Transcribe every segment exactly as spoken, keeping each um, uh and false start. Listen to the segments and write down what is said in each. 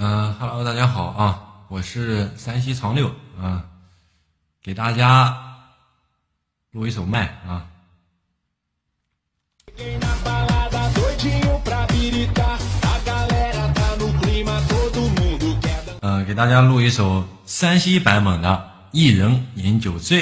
嗯哈喽，大家好啊，我是山西长六啊，给大家录一首麦啊。呃，给大家录一首山西版本的《一人饮酒醉》。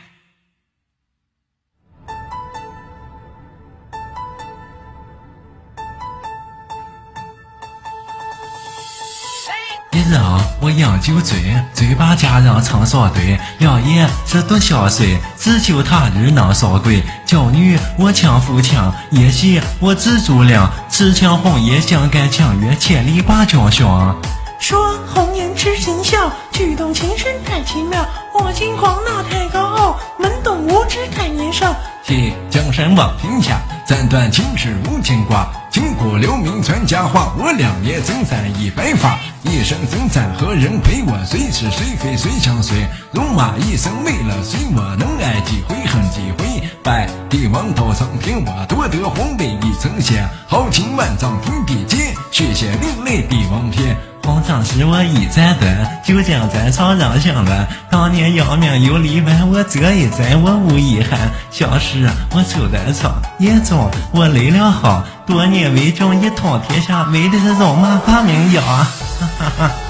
一人我饮酒醉，醉把佳人成双对，两夜是独相随，只求他日能双归。娇女我情夫情，夜袭我知足量，痴情红颜心甘情愿，千里把君寻。 说红颜知心笑，举动情深太奇妙，我金光那太高傲，门洞无知太年少。 系江山望天下，斩断情事无牵挂，经过留名传佳话，我两年征战一百发，一生征战何人陪我，随是随非随相随，戎马一生为了谁，我能爱几回恨几回，拜帝王道上天，我夺得皇位已成仙，豪情万丈天地间，血血淋泪帝王篇。皇上使我一盏灯，酒将在场让行乱。当年扬名有里外，我这一载我无遗憾。相识我抽在场，眼中我泪了好。多年为政一统天下，为的是戎马把名扬。哈哈哈。